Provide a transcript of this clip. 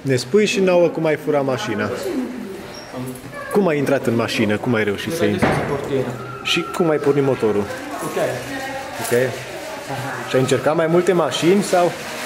Ne spui și nouă cum ai furat mașina. Cum ai intrat în mașină? Cum ai reușit să intri? Și cum ai pornit motorul? Ok. Ok? Și ai încercat mai multe mașini sau?